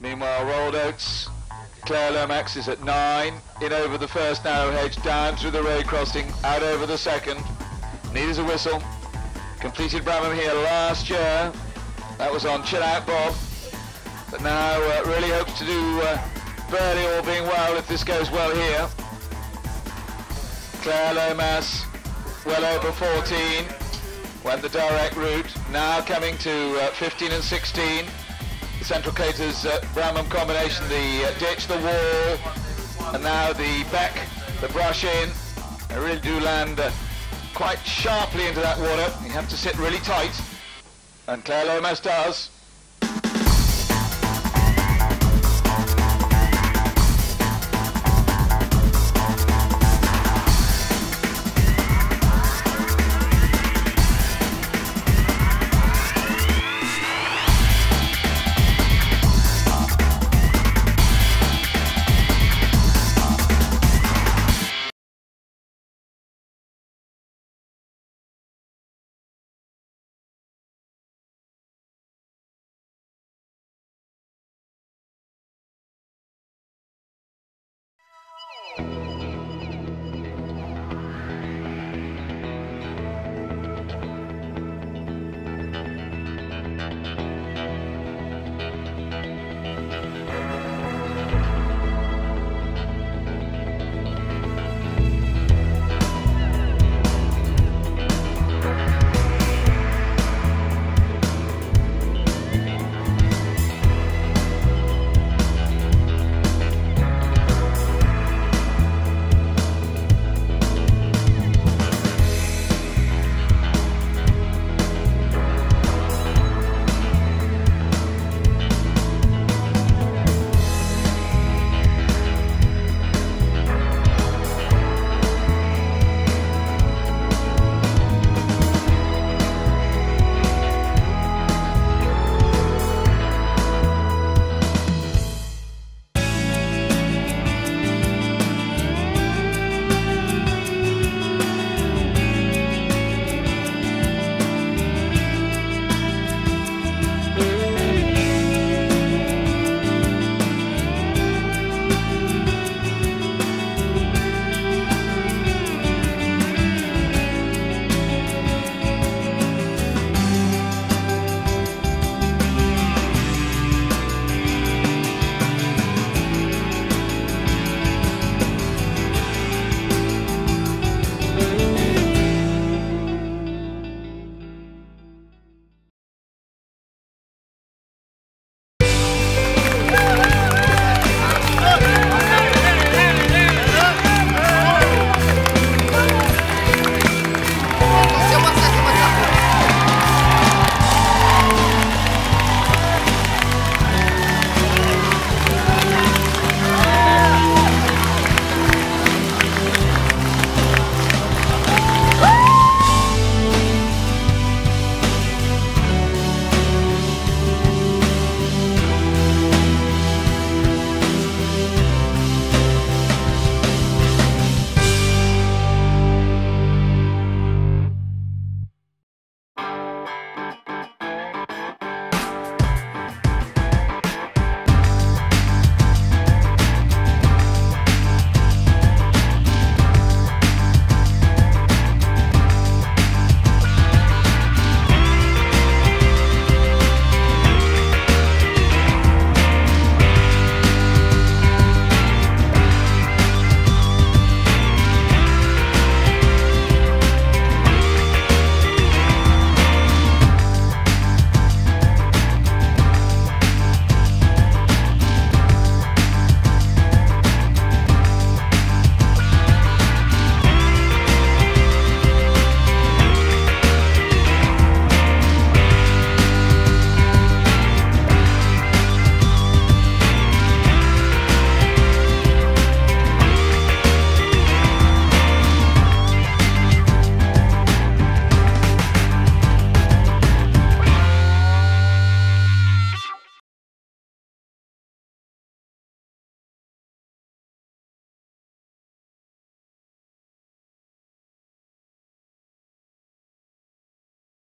Meanwhile, Rolled Oats, Claire Lomax is at 9, in over the first narrow hedge, down through the road crossing, out over the second. Needs a whistle. Completed Bramham here last year. That was on Chill Out Bob. But now really hopes to do birdie, all being well, if this goes well here. Claire Lomas, well over 14. Went the direct route. Now coming to 15 and 16. The Central Caters Bramham combination, the ditch, the wall, and now the back, the brush in. They really do land quite sharply into that water. You have to sit really tight, and Claire Lomas does.